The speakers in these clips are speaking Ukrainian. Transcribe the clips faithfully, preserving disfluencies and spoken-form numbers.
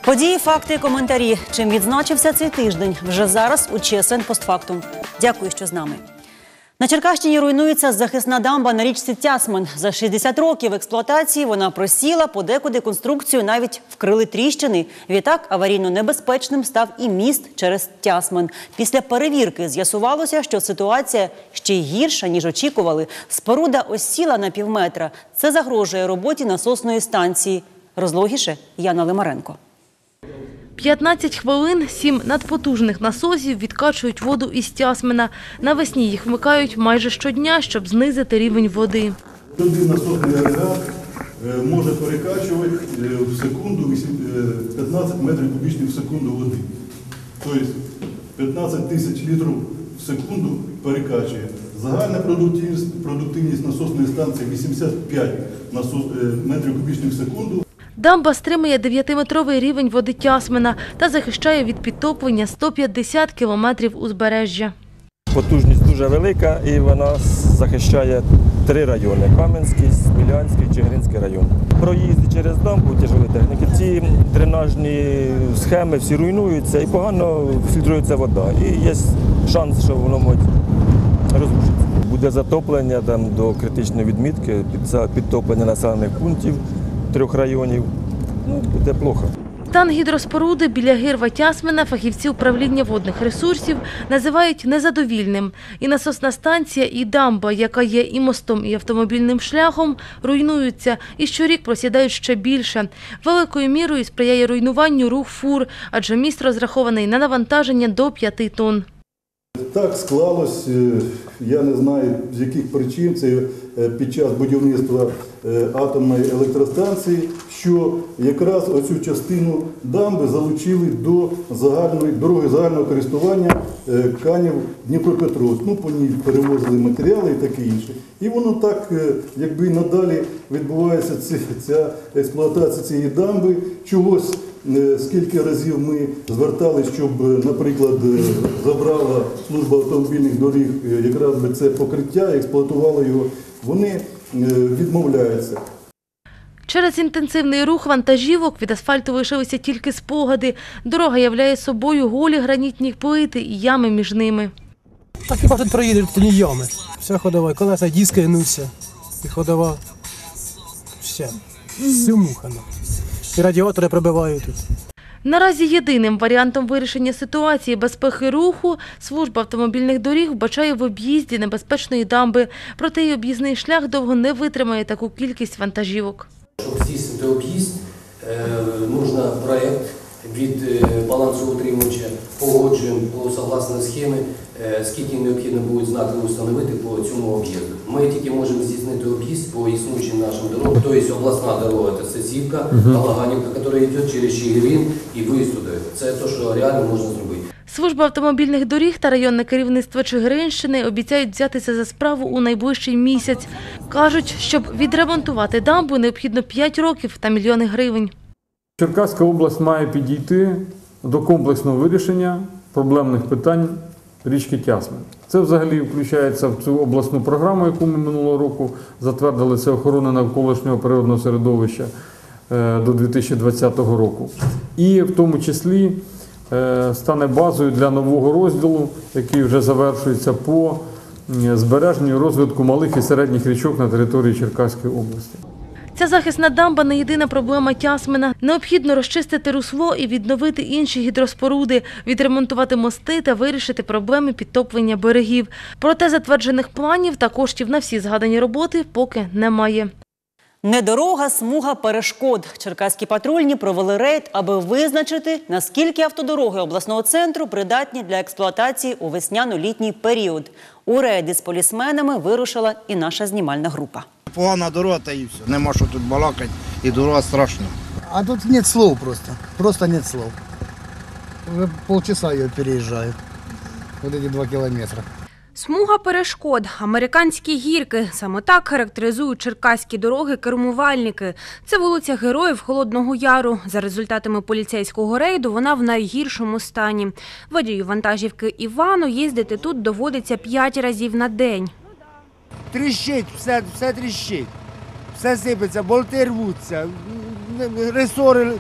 Події, факти і коментарі. Чим відзначився цей тиждень? Вже зараз у ЧСН «Постфактум». Дякую, що з нами. На Черкащині руйнується захисна дамба на річці Тясмин. За шістдесят років експлуатації вона просіла, подекуди конструкцію навіть вкрили тріщини. Відтак аварійно небезпечним став і міст через Тясмин. Після перевірки з'ясувалося, що ситуація ще й гірша, ніж очікували. Споруда осіла на півметра. Це загрожує роботі насосної станції. Розлогіше Яна Лимаренко. п'ятнадцять хвилин, сім надпотужних насосів відкачують воду із Тясмина. Навесні їх вмикають майже щодня, щоб знизити рівень води. Один насосний агрегат може перекачувати в секунду п'ятнадцять метрів кубічних в секунду води. Тобто п'ятнадцять тисяч літрів в секунду перекачує. Загальна продуктивність, продуктивність насосної станції вісімдесят п'ять метрів кубічних в секунду. Дамба стримує дев'ятиметровий рівень води Тясмина та захищає від підтоплення сто п'ятдесят кілометрів узбережжя. Потужність дуже велика і вона захищає три райони – Кам'янський, Смілянський, Чигиринський район. Проїзди через дамбу тяжелої техніки, ці дренажні схеми всі руйнуються і погано фільтрується вода. І є шанс, що воно може розрушитися. Буде затоплення там, до критичної відмітки, підтоплення населених пунктів трьох районів. Ну, буде плохо. Стан гідроспоруди біля гирва Тясмина фахівці управління водних ресурсів називають незадовільним. І насосна станція, і дамба, яка є і мостом, і автомобільним шляхом, руйнуються. І щорік просідають ще більше. Великою мірою сприяє руйнуванню рух фур, адже міст розрахований на навантаження до п'яти тонн. Так склалось, я не знаю з яких причин, це під час будівництва атомної електростанції, що якраз оцю частину дамби залучили до загальної, дороги загального користування Канів-Дніпропетровськ. Ну, по ній перевозили матеріали і таке інше. І воно так, якби надалі відбувається ця, ця експлуатація цієї дамби, чогось. Скільки разів ми зверталися, щоб, наприклад, забрала служба автомобільних доріг якраз би це покриття, експлуатувала його, вони відмовляються. Через інтенсивний рух вантажівок від асфальту лишилися тільки спогади. Дорога являє собою голі гранітні плити і ями між ними. Так хіба тут проїдеш, то ні ями. Вся ходова, колеса, диски гнуться, і ходова, все, все мухано. І радіатори пробивають тут. Наразі єдиним варіантом вирішення ситуації безпеки руху служба автомобільних доріг вбачає в об'їзді небезпечної дамби. Проте й об'їзний шлях довго не витримає таку кількість вантажівок. Щоб здійснити об'їзд, потрібен проєкт від балансоутримувача, погоджуємо по согласно схеми, скільки необхідно буде знаків встановити по цьому об'їзду. Ми тільки можемо здійснити об'їзд по існуючим нашим дорогам, тобто обласна дорога – це Сосівка, Галаганівка, яка йде через Чигирин і виїзд туди. Це те, що реально можна зробити. Служба автомобільних доріг та районне керівництво Чигиринщини обіцяють взятися за справу у найближчий місяць. Кажуть, щоб відремонтувати дамбу, необхідно п'ять років та мільйони гривень. Черкаська область має підійти до комплексного вирішення проблемних питань річки Тясмин. Це взагалі включається в цю обласну програму, яку ми минулого року затвердили, це охорона навколишнього природного середовища до дві тисячі двадцятого року. І в тому числі стане базою для нового розділу, який вже завершується по збереженню і розвитку малих і середніх річок на території Черкаської області. Ця захисна дамба не єдина проблема Тясмина. Необхідно розчистити русло і відновити інші гідроспоруди, відремонтувати мости та вирішити проблеми підтоплення берегів. Проте затверджених планів та коштів на всі згадані роботи поки немає. Не дорога, смуга перешкод. Черкаські патрульні провели рейд, аби визначити, наскільки автодороги обласного центру придатні для експлуатації у весняно-літній період. У рейди з полісменами вирушила і наша знімальна група. Погана дорога та і все. Нема що тут балакати, і дорога страшна. А тут нет слов просто. Просто нет слов. Уже полчаса ее переезжаю. Вот эти два километра. Смуга перешкод, американські гірки. Саме так характеризують черкаські дороги кермувальники. Це вулиця Героїв Холодного Яру. За результатами поліцейського рейду вона в найгіршому стані. Водію вантажівки Івану їздити тут доводиться п'ять разів на день. Тріщить, все, все тріщить. Все сипеться, болти рвуться, ресори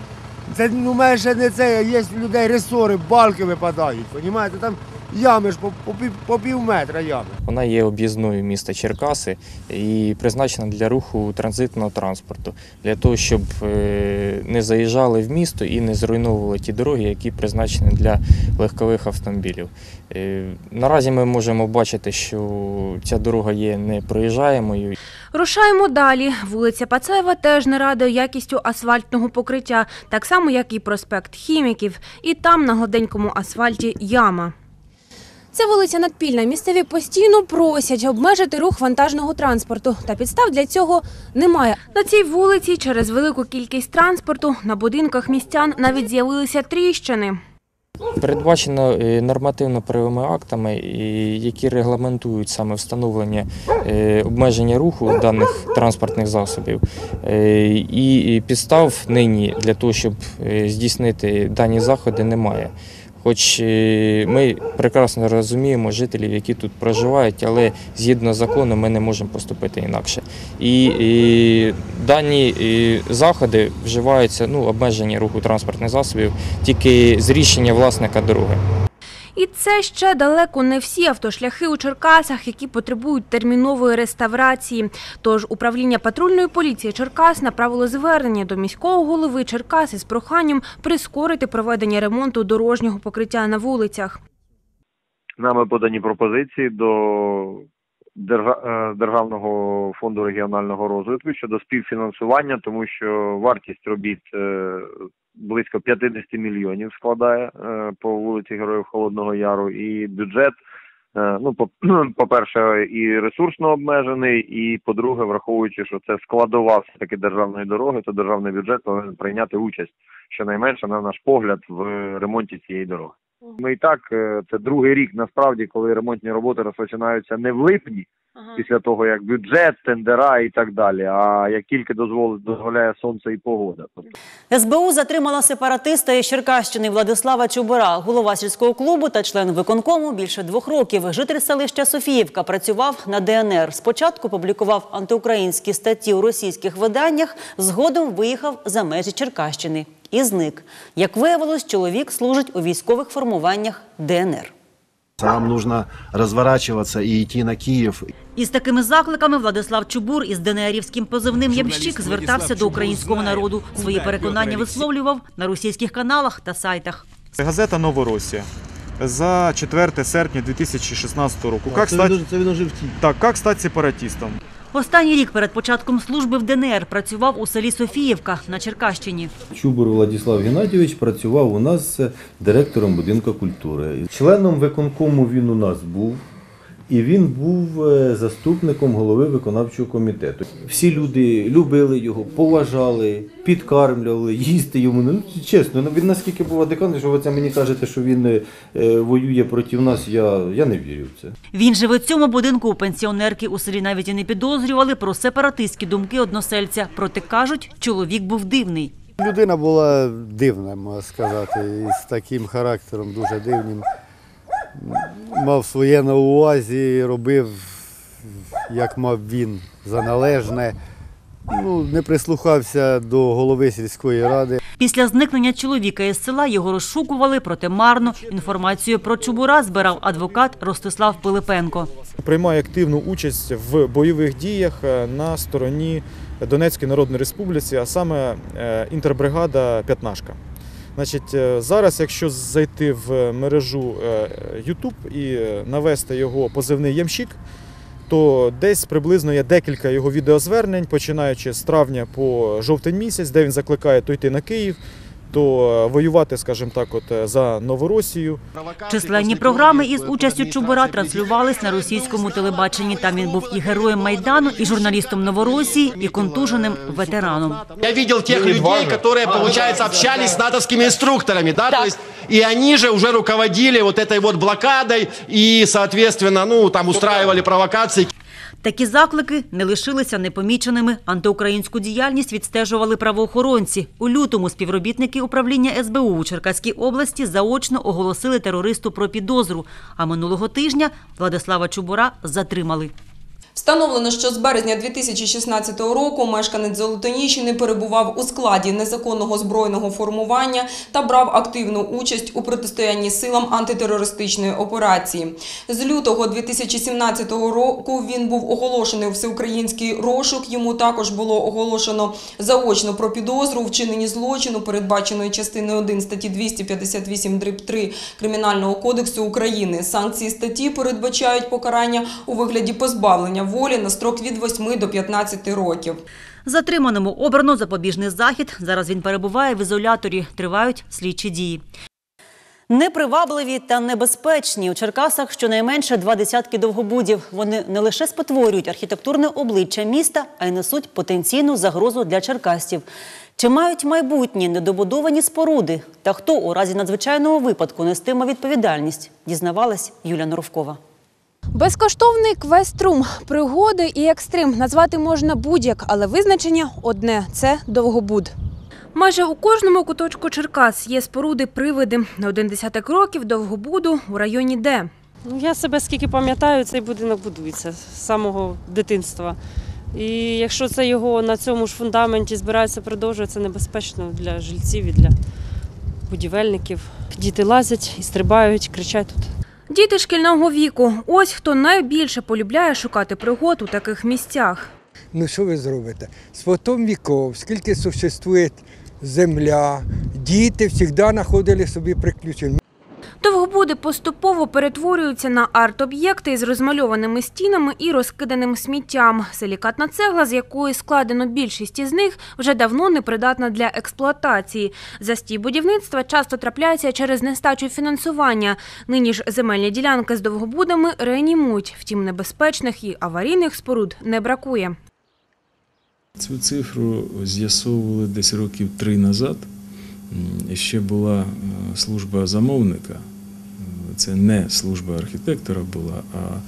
Це ну, менше не це, є в людей ресори, балки випадають, розумієте? Там ями ж по, по, пів, по пів метра ями. Вона є об'їзною міста Черкаси і призначена для руху транзитного транспорту, для того, щоб не заїжджали в місто і не зруйновували ті дороги, які призначені для легкових автомобілів. Наразі ми можемо бачити, що ця дорога є непроїжджаємою. Рушаємо далі. Вулиця Пацаєва теж не радує якістю асфальтного покриття, так само, як і проспект Хіміків. І там на гладенькому асфальті яма. Це вулиця Надпільна. Місцеві постійно просять обмежити рух вантажного транспорту. Та підстав для цього немає. На цій вулиці через велику кількість транспорту на будинках містян навіть з'явилися тріщини. Передбачено нормативно-правовими актами, які регламентують саме встановлення обмеження руху даних транспортних засобів. І підстав нині для того, щоб здійснити дані заходи, немає. Хоч ми прекрасно розуміємо жителів, які тут проживають, але згідно закону ми не можемо поступити інакше. І, і дані і заходи вживаються, ну, обмеження руху транспортних засобів тільки з рішення власника дороги. І це ще далеко не всі автошляхи у Черкасах, які потребують термінової реставрації. Тож управління патрульної поліції Черкас направило звернення до міського голови Черкас із проханням прискорити проведення ремонту дорожнього покриття на вулицях. Нами подані пропозиції до Державного фонду регіонального розвитку щодо співфінансування, тому що вартість робіт близько п'ятдесят мільйонів складає по вулиці Героїв Холодного Яру, і бюджет, ну, по-перше, і ресурсно обмежений, і, по-друге, враховуючи, що це складова все-таки державної дороги, то державний бюджет повинен прийняти участь, щонайменше, на наш погляд, в ремонті цієї дороги. Ми і так, це другий рік, насправді, коли ремонтні роботи розпочинаються не в липні, ага. після того, як бюджет, тендера і так далі, а як тільки дозволить, дозволяє сонце і погода. ес бе у затримала сепаратиста із Черкащини Владислава Чубура, голова сільського клубу та член виконкому більше двох років. Житель селища Софіївка працював на де ен ер. Спочатку публікував антиукраїнські статті у російських виданнях, згодом виїхав за межі Черкащини і зник. Як виявилось, чоловік служить у військових формуваннях де ен ер. Нам нужно розворачуватися і йти на Київ. Із такими закликами Владислав Чубур із денеерівським позивним «Ямщик» звертався до українського народу. Свої переконання висловлював на російських каналах та сайтах. Газета «Новоросія» за четверте серпня дві тисячі шістнадцятого року. А, це, стать... він, це він уже втік. Так, як стати сепаратистом. Останній рік перед початком служби в де ен ер працював у селі Софіївка на Черкащині. Чубур Владислав Геннадійович працював у нас директором будинку культури. Членом виконкому він у нас був. І він був заступником голови виконавчого комітету. Всі люди любили його, поважали, підкармлювали, їсти йому. Ну, чесно, він наскільки був адекватний, що ви це мені кажете, що він е, воює проти нас, я, я не вірю в це. Він живе в цьому будинку. Пенсіонерки у селі навіть і не підозрювали про сепаратистські думки односельця. Проте, кажуть, чоловік був дивний. Людина була дивна, можна сказати, з таким характером, дуже дивним. Мав своє на увазі, робив, як мав він, за належне. Ну, не прислухався до голови сільської ради. Після зникнення чоловіка із села його розшукували, проте марно. Інформацію про Чубура збирав адвокат Ростислав Пилипенко. Приймає активну участь в бойових діях на стороні Донецької Народної Республіки, а саме інтербригада «П'ятнашка». Значить, зараз, якщо зайти в мережу ютуб і навести його позивний «Ямщик», то десь приблизно є декілька його відеозвернень, починаючи з травня по жовтень місяць, де він закликає то йти на Київ, то воювати, скажімо так, от за Новоросію. Численні програми із участю Чубура транслювались на російському телебаченні. Там він був і героєм Майдану, і журналістом Новоросії, і контуженим ветераном. Я бачив тих людей, які, виходить, общались з натовськими інструкторами, да? То есть, і вони же вже руководили вот этой вот блокадой і, соответственно, ну, там устраивали провокації. Такі заклики не лишилися непоміченими. Антиукраїнську діяльність відстежували правоохоронці. У лютому співробітники управління ес бе у у Черкаській області заочно оголосили терористу про підозру. А минулого тижня Владислава Чубура затримали. Встановлено, що з березня дві тисячі шістнадцятого року мешканець Золотоніщини перебував у складі незаконного збройного формування та брав активну участь у протистоянні силам антитерористичної операції. З лютого дві тисячі сімнадцятого року він був оголошений у всеукраїнський розшук. Йому також було оголошено заочно про підозру у вчиненні злочину, передбаченої частиною один статті двісті п'ятдесят вісім дріб три Кримінального кодексу України. Санкції статті передбачають покарання у вигляді позбавлення волі на строк від восьми до п'ятнадцяти років. Затриманому обрано запобіжний захід. Зараз він перебуває в ізоляторі. Тривають слідчі дії. Непривабливі та небезпечні. У Черкасах щонайменше два десятки довгобудів. Вони не лише спотворюють архітектурне обличчя міста, а й несуть потенційну загрозу для черкасців. Чи мають майбутні недобудовані споруди? Та хто у разі надзвичайного випадку нестиме відповідальність? Дізнавалась Юлія Норовкова. Безкоштовний квест-рум, пригоди і екстрим назвати можна будь-як, але визначення одне – це довгобуд. Майже у кожному куточку Черкас є споруди-привиди. На один десяток років довгобуду у районі Д. Ну, я себе скільки пам'ятаю, цей будинок будується з самого дитинства. І якщо це його на цьому ж фундаменті збираються продовжувати, це небезпечно для жильців і для будівельників. Діти лазять і стрибають, кричать тут. Діти шкільного віку. Ось хто найбільше полюбляє шукати пригод у таких місцях. Ну що ви зробите? Спотом віков, скільки существує земля, діти завжди знаходили собі приключення. Довгобуди поступово перетворюються на арт-об'єкти із розмальованими стінами і розкиданим сміттям. Силікатна цегла, з якої складено більшість із них, вже давно не придатна для експлуатації. Застій будівництва часто трапляється через нестачу фінансування. Нині ж земельні ділянки з довгобудами реанімують. Втім, небезпечних і аварійних споруд не бракує. Цю цифру з'ясовували десь років три назад. Ще була служба замовника, це не служба архітектора була, а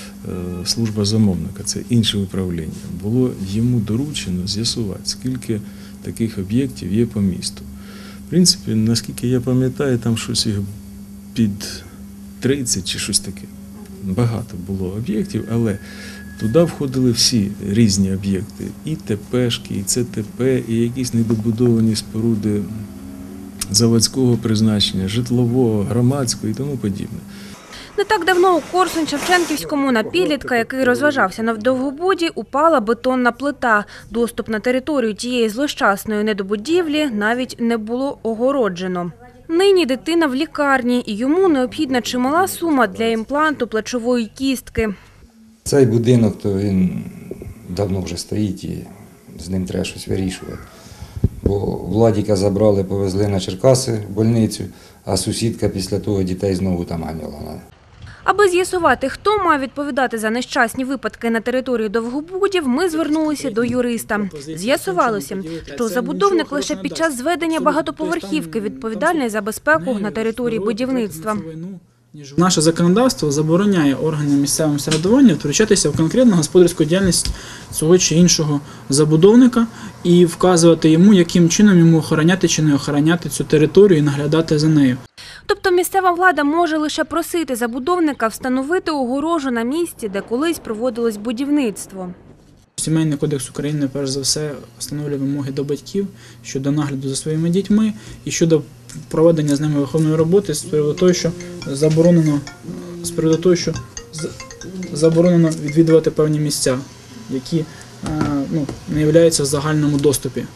служба замовника, це інше управління. Було йому доручено з'ясувати, скільки таких об'єктів є по місту. В принципі, наскільки я пам'ятаю, там щось їх під тридцять чи щось таке. Багато було об'єктів, але туди входили всі різні об'єкти. І ТПшки, і ЦТП, і якісь недобудовані споруди заводського призначення, житлового, громадського і тому подібне. Не так давно у Корсунь-Шевченківському на підлітка, який розважався на довгобуді, упала бетонна плита. Доступ на територію тієї злощасної недобудівлі навіть не було огороджено. Нині дитина в лікарні, і йому необхідна чимала сума для імпланту плечової кістки. Цей будинок, то він давно вже стоїть і з ним треба щось вирішувати. Бо Владіка забрали, повезли на Черкаси в больницю, а сусідка після того дітей знову там ганяла. Аби з'ясувати, хто має відповідати за нещасні випадки на території довгобудів, ми звернулися до юриста. З'ясувалося, що забудовник лише під час зведення багатоповерхівки відповідальний за безпеку на території будівництва. Наше законодавство забороняє органам місцевого самоврядування втручатися в конкретну господарську діяльність цього чи іншого забудовника і вказувати йому, яким чином йому охороняти чи не охороняти цю територію і наглядати за нею. Тобто місцева влада може лише просити забудовника встановити огорожу на місці, де колись проводилось будівництво. Сімейний кодекс України, перш за все, встановлює вимоги до батьків щодо нагляду за своїми дітьми і щодо проведення з ними виховної роботи з приводу того, що заборонено, з приводу того, що заборонено відвідувати певні місця, які ну, не являються в загальному доступі.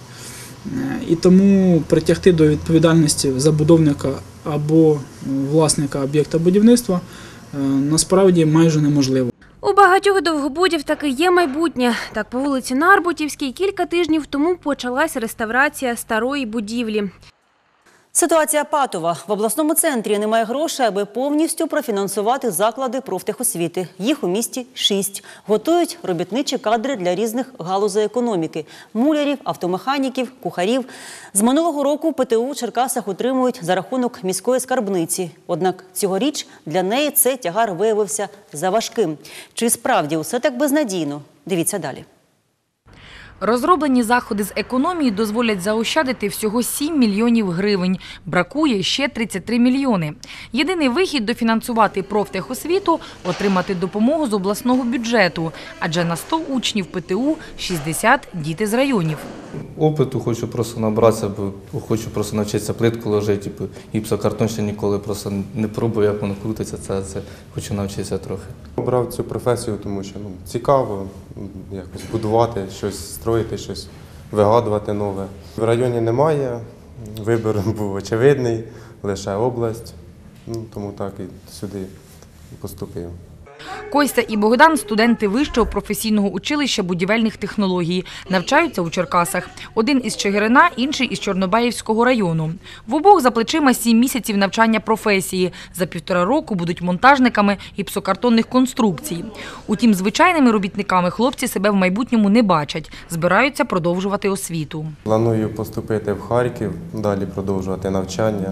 І тому притягти до відповідальності забудовника або власника об'єкта будівництва насправді майже неможливо. У багатьох довгобудів таки є майбутнє. Так, по вулиці Нарбутівській кілька тижнів тому почалась реставрація старої будівлі. Ситуація патова. В обласному центрі немає грошей, аби повністю профінансувати заклади профтехосвіти. Їх у місті шість. Готують робітничі кадри для різних галузей економіки – мулярів, автомеханіків, кухарів. З минулого року ПТУ у Черкасах утримують за рахунок міської скарбниці. Однак цьогоріч для неї цей тягар виявився заважким. Чи справді усе так безнадійно? Дивіться далі. Розроблені заходи з економії дозволять заощадити всього сім мільйонів гривень. Бракує ще тридцять три мільйони. Єдиний вихід – дофінансувати профтехосвіту, отримати допомогу з обласного бюджету. Адже на сто учнів ПТУ – шістдесят діти з районів. Опиту хочу просто набратися, бо хочу просто навчитися плитку ложити, типу, гіпсокартон ще ніколи просто не пробую, як воно крутиться, це, це хочу навчитися трохи. Обрав цю професію, тому що ну, цікаво якось будувати, щось строїти, щось вигадувати нове. В районі немає, вибір був очевидний, лише область, ну, тому так і сюди поступив. Костя і Богдан – студенти Вищого професійного училища будівельних технологій. Навчаються у Черкасах. Один із Чигирина, інший із Чорнобаївського району. В обох за плечима сім місяців навчання професії. За півтора року будуть монтажниками гіпсокартонних конструкцій. Утім, звичайними робітниками хлопці себе в майбутньому не бачать. Збираються продовжувати освіту. Планую поступити в Харків, далі продовжувати навчання,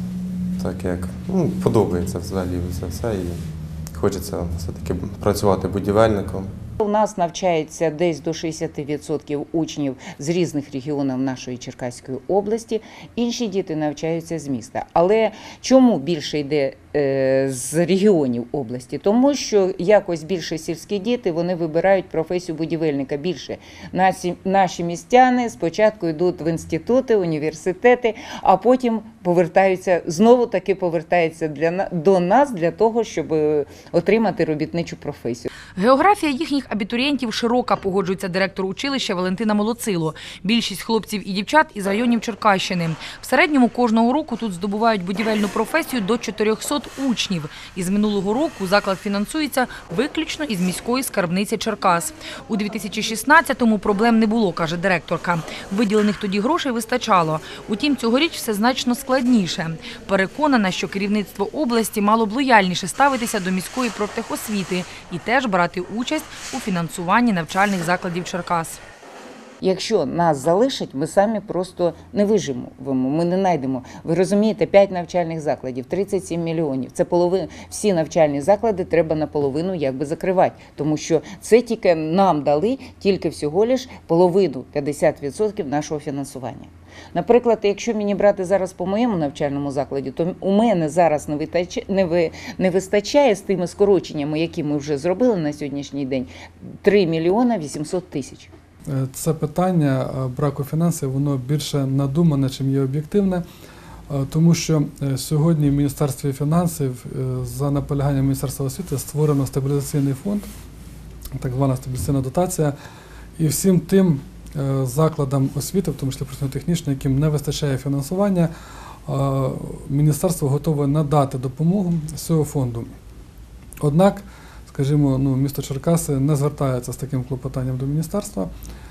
так як ну, подобається взагалі це все. І хочеться все-таки працювати будівельником. У нас навчається десь до шістдесят відсотків учнів з різних регіонів нашої Черкаської області, інші діти навчаються з міста. Але чому більше йде е, з регіонів області? Тому що якось більше сільські діти, вони вибирають професію будівельника більше. Наші, наші містяни спочатку йдуть в інститути, університети, а потім повертаються, знову таки повертаються для, до нас для того, щоб отримати робітничу професію. Географія їхніх абітурієнтів широка, погоджується директор училища Валентина Молоцило. Більшість хлопців і дівчат із районів Черкащини. В середньому кожного року тут здобувають будівельну професію до чотирьохсот учнів. Із минулого року заклад фінансується виключно із міської скарбниці Черкас. У дві тисячі шістнадцятому проблем не було, каже директорка. Виділених тоді грошей вистачало. Утім, цьогоріч все значно складніше. Переконана, що керівництво області мало б лояльніше ставитися до міської профтехосвіти і теж брати участь у фінансуванні навчальних закладів Черкас. Якщо нас залишать, ми самі просто не виживемо, ми не знайдемо. Ви розумієте, п'ять навчальних закладів, тридцять сім мільйонів. Це половина, всі навчальні заклади треба наполовину якби закривати, тому що це тільки нам дали тільки всього лиш половину, п'ятдесят відсотків нашого фінансування. Наприклад, якщо мені брати зараз по моєму навчальному закладі, то у мене зараз не вистачає, не, ви, не вистачає з тими скороченнями, які ми вже зробили на сьогоднішній день, три мільйони вісімсот тисяч. Це питання браку фінансів, воно більше надумане, чим є об'єктивне, тому що сьогодні в Міністерстві фінансів за наполяганням Міністерства освіти створено стабілізаційний фонд, так звана стабілізаційна дотація, і всім тим закладам освіти, в тому числі професійно-технічним, яким не вистачає фінансування, міністерство готове надати допомогу з цього фонду. Однак, скажімо, ну, місто Черкаси не звертається з таким клопотанням до міністерства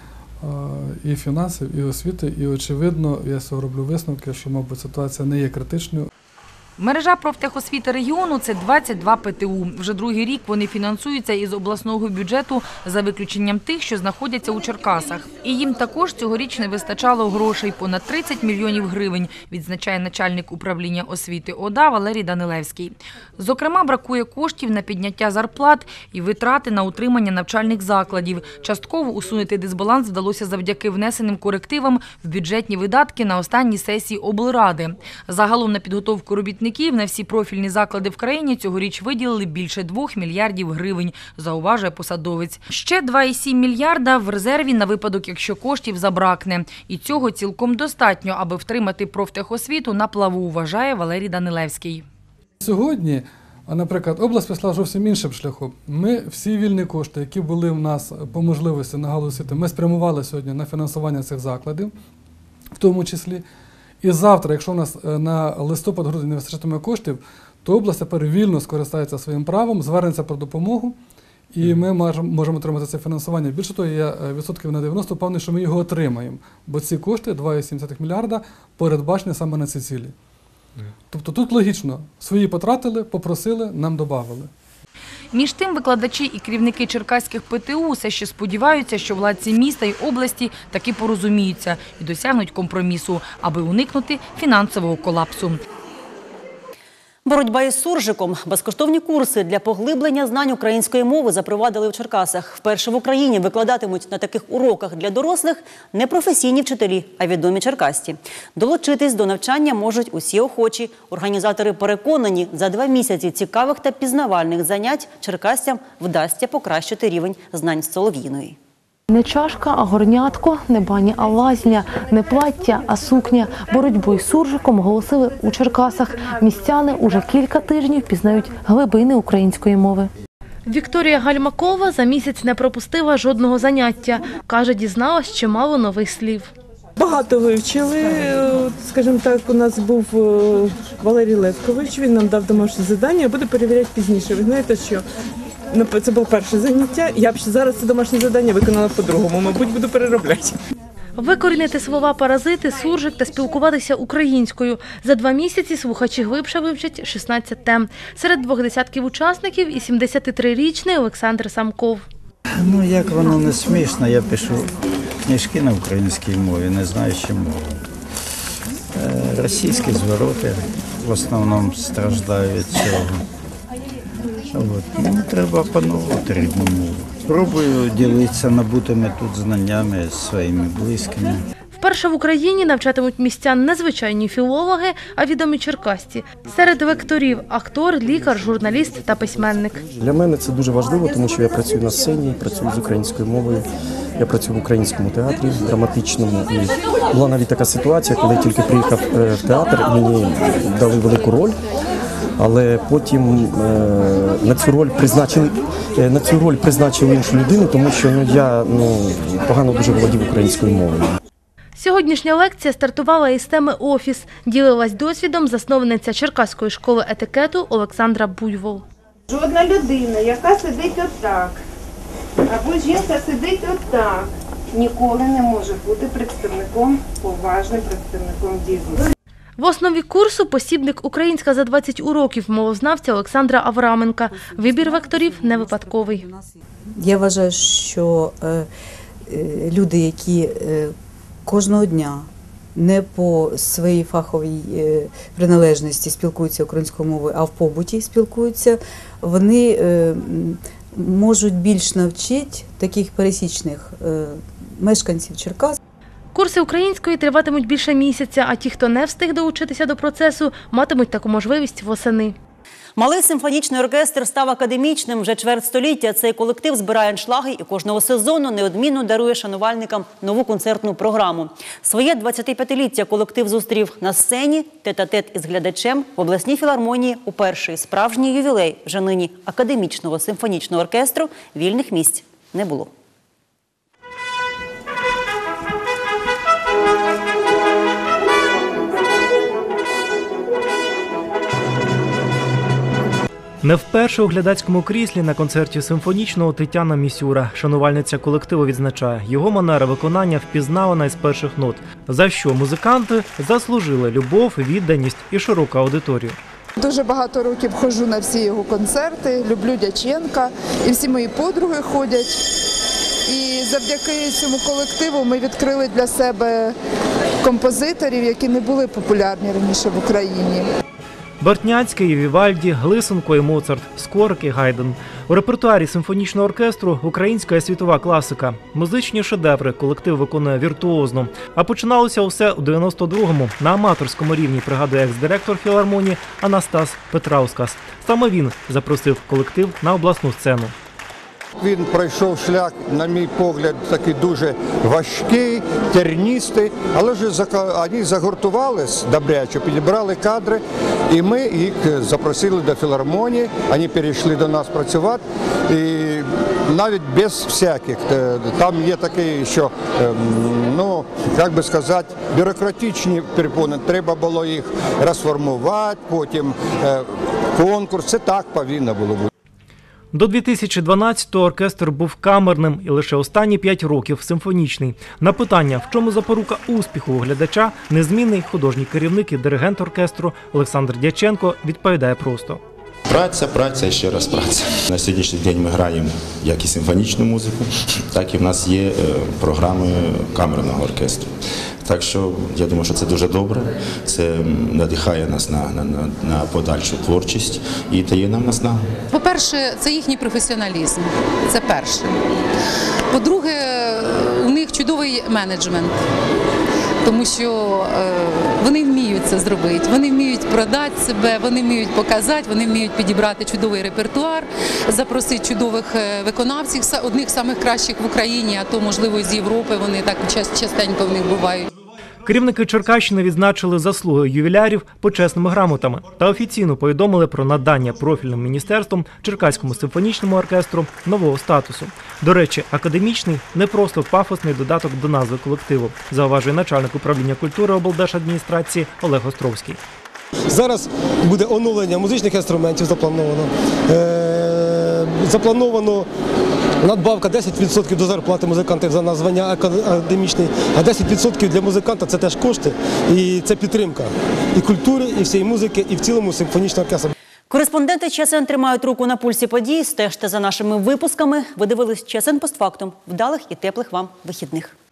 і фінансів, і освіти, і очевидно, я з цього роблю висновки, що, мабуть, ситуація не є критичною. Мережа профтехосвіти регіону – це двадцять два ПТУ. Вже другий рік вони фінансуються із обласного бюджету за виключенням тих, що знаходяться у Черкасах. І їм також цьогоріч не вистачало грошей – понад тридцять мільйонів гривень, відзначає начальник управління освіти ОДА Валерій Данилевський. Зокрема, бракує коштів на підняття зарплат і витрати на утримання навчальних закладів. Частково усунути дисбаланс вдалося завдяки внесеним корективам в бюджетні видатки на останній сесії облради. Загалом на підготовку робітників на всі профільні заклади в країні цьогоріч виділили більше двох мільярдів гривень, зауважує посадовець. Ще два цілих сім мільярда в резерві на випадок, якщо коштів забракне. І цього цілком достатньо, аби втримати профтехосвіту на плаву, вважає Валерій Данилевський. Сьогодні, наприклад, область пішла зовсім іншим шляхом. Ми всі вільні кошти, які були в нас по можливості на галузі освіти, ми спрямували сьогодні на фінансування цих закладів, в тому числі. І завтра, якщо у нас на листопад-грудень не вистачатиме коштів, то область тепер вільно скористається своїм правом, звернеться про допомогу, і ми можемо отримати це фінансування. Більше того, я відсотків на дев'яносто впевнений, що ми його отримаємо, бо ці кошти, два цілих сім мільярда, передбачені саме на ці цілі. Тобто тут логічно, свої потратили, попросили, нам додали. Між тим, викладачі і керівники черкаських ПТУ все ще сподіваються, що владці міста і області таки порозуміються і досягнуть компромісу, аби уникнути фінансового колапсу. Боротьба із суржиком. Безкоштовні курси для поглиблення знань української мови запровадили у Черкасах. Вперше в Україні викладатимуть на таких уроках для дорослих не професійні вчителі, а відомі черкасці. Долучитись до навчання можуть усі охочі. Організатори переконані, за два місяці цікавих та пізнавальних занять черкасцям вдасться покращити рівень знань з Солов'їної. Не чашка, а горнятко, не баня, а лазня, не плаття, а сукня. Боротьбу із суржиком оголосили у Черкасах. Містяни уже кілька тижнів пізнають глибини української мови. Вікторія Гальмакова за місяць не пропустила жодного заняття. Каже, дізналась чимало нових слів. Багато вивчили. Скажімо так, у нас був Валерій Левкович, він нам дав домашнє завдання, я буду перевіряти пізніше. Ви знаєте, що це було перше заняття, я б ще зараз це домашнє завдання виконала по-другому, мабуть, буду переробляти. Викорінити слова паразити, суржик та спілкуватися українською. За два місяці слухачі глибше вивчать шістнадцять тем. Серед двох десятків учасників і сімдесятитрирічний Олександр Самков. Ну, як воно не смішно, я пишу книжки на українській мові, не знаючи мову. Російські звороти в основному страждають від цього. От. Ну, треба опановувати рідну мову. Спробую ділитися набутими тут знаннями зі своїми близькими. Вперше в Україні навчатимуть містян не звичайні філологи, а відомі черкасці. Серед лекторів – актор, лікар, журналіст та письменник. Для мене це дуже важливо, тому що я працюю на сцені, працюю з українською мовою. Я працюю в українському театрі драматичному. І була навіть така ситуація, коли я тільки приїхав в театр, мені дали велику роль. Але потім е, на цю роль призначили е, на цю роль призначили іншу людину, тому що ну я ну погано дуже володів українською мовою. Сьогоднішня лекція стартувала із теми «Офіс». Ділилась досвідом засновниця Черкаської школи етикету Олександра Буйвол. Жодна людина, яка сидить отак, або жінка сидить отак, ніколи не може бути представником, поважним представником бізнесу. В основі курсу – посібник «Українська за двадцять уроків» мовознавця Олександра Авраменка. Вибір векторів не випадковий. Я вважаю, що е, люди, які е, кожного дня не по своїй фаховій е, приналежності спілкуються українською мовою, а в побуті спілкуються, вони е, можуть більш навчити таких пересічних е, мешканців Черкас. Курси української триватимуть більше місяця, а ті, хто не встиг долучитися до процесу, матимуть таку можливість восени. Малий симфонічний оркестр став академічним. Вже чверть століття цей колектив збирає аншлаги і кожного сезону неодмінно дарує шанувальникам нову концертну програму. Своє двадцятип'ятиліття колектив зустрів на сцені, тет-а-тет із глядачем в обласній філармонії у перший справжній ювілей вже нині академічного симфонічного оркестру вільних місць не було. Не вперше у глядацькому кріслі на концерті симфонічного Тетяна Місюра. Шанувальниця колективу відзначає, його манера виконання впізнавана із перших нот, за що музиканти заслужили любов, відданість і широку аудиторію. Дуже багато років ходжу на всі його концерти, люблю Дяченка, і всі мої подруги ходять. І завдяки цьому колективу ми відкрили для себе композиторів, які не були популярні раніше в Україні. Бортняцький, Вівальді, Глисенко і Моцарт, Скорик і Гайден. У репертуарі симфонічного оркестру українська і світова класика. Музичні шедеври колектив виконує віртуозно. А починалося усе у дев'яносто другому на аматорському рівні, пригадує екс-директор філармонії Анастас Петраускас. Саме він запросив колектив на обласну сцену. Він пройшов шлях, на мій погляд, такий дуже важкий, терністий, але ж вони загуртувалися добряче, підібрали кадри, і ми їх запросили до філармонії, вони перейшли до нас працювати, і навіть без всяких, там є такі, що, ну, як би сказати, бюрократичні перепони, треба було їх розформувати, потім конкурс, це так повинно було бути. До дві тисячі дванадцятого оркестр був камерним і лише останні п'ять років симфонічний. На питання, в чому запорука успіху у глядача, незмінний художній керівник і диригент оркестру Олександр Дяченко відповідає просто. Праця, праця і ще раз праця. На сьогоднішній день ми граємо як і симфонічну музику, так і в нас є програми камерного оркестру. Так що я думаю, що це дуже добре, це надихає нас на, на, на подальшу творчість і дає нам наснагу. По-перше, це їхній професіоналізм, це перше. По-друге, у них чудовий менеджмент, тому що е, вони вміють це зробити, вони вміють продати себе, вони вміють показати, вони вміють підібрати чудовий репертуар, запросити чудових виконавців, одних з самих кращих в Україні, а то, можливо, з Європи, вони так частенько в них бувають. Керівники Черкащини відзначили заслуги ювілярів почесними грамотами та офіційно повідомили про надання профільним міністерством Черкаському симфонічному оркестру нового статусу. До речі, академічний – не просто пафосний додаток до назви колективу, зауважує начальник управління культури облдержадміністрації Олег Островський. Зараз буде оновлення музичних інструментів заплановано. Е, заплановано надбавка десять відсотків до зарплати музикантів за названня академічний, а десять відсотків для музиканта – це теж кошти і це підтримка і культури, і всієї музики, і в цілому симфонічного оркестру. Кореспонденти ЧСН тримають руку на пульсі подій. Стежте за нашими випусками. Ви дивились ЧСН постфактум. Вдалих і теплих вам вихідних.